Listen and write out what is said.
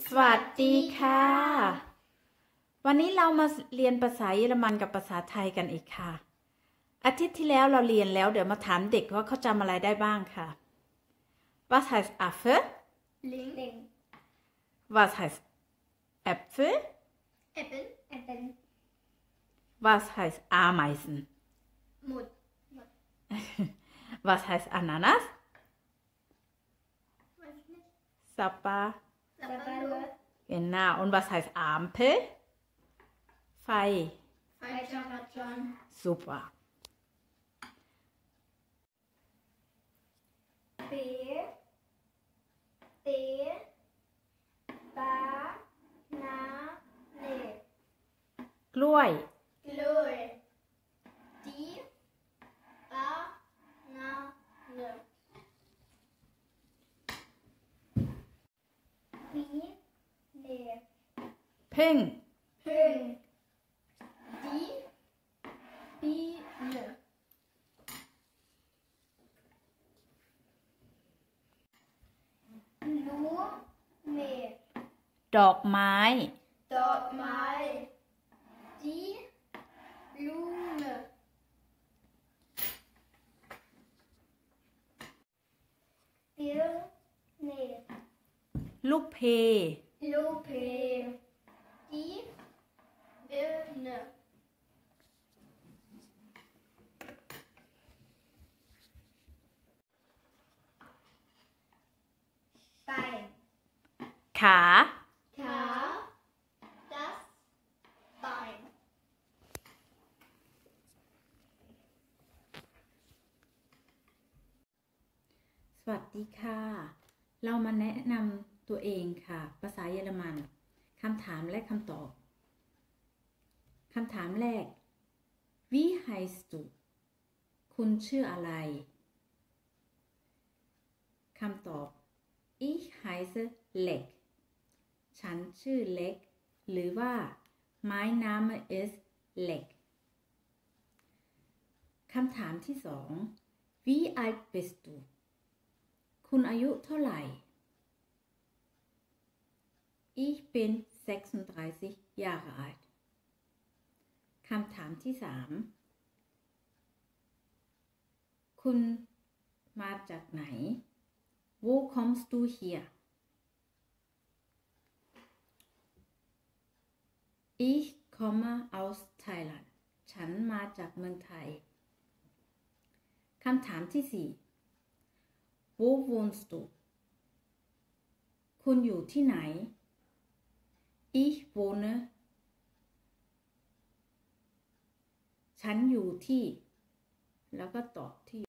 สวัสดีค่ะวันนี้เรามาเรียนภาษาเยอรมันกับภาษาไทยกันอีกค่ะอาทิตย์ที่แล้วเราเรียนแล้วเดี๋ยวมาถามเด็กว่าเขาจำอะไรได้บ้างค่ะ Was heißt Affe? Ling. Was heißt Äpfel? Äppel. Was heißt Ameisen? Mut. Was heißt Ananas? Weiß ich nicht. Sappa. Sapperlot. Genau. Und was heißt Ampel? Fei. Feierabend. Super. B. D. Ba. Na. Ne. กล้วย Glöl. Die. Ba. Na. Ne. Wie. Ne. พึ่ง Püng. Die. Biene. Blume. ดอกไม้ Dogmai. Die Blume. Birne. ลูกเพ Lupe. Die Birne. Bein. ขา Ka. Das Bein. สวัสดีค่ะ เรามาแนะนำตัวเองค่ะ ภาษาเยอรมัน คำถามและคำตอบ คำถามแรก Wie heißt du คุณชื่ออะไร คำตอบ Ich heiße Leck ฉันชื่อเล็ก หรือว่า Mein Name ist Leck คำถามที่สอง Wie alt bist du คุณอายุเท่าไหร่ Ich bin 36 Jahre alt คำถามที่สามคุณมาจากไหน Wo kommst du her Ich komme aus Thailand ฉันมาจากเมืองไทย คำถามที่สี่ Wo wohnst du คุณอยู่ที่ไหน Ich wohne ฉันอยู่ที่ แล้วก็ตอบที่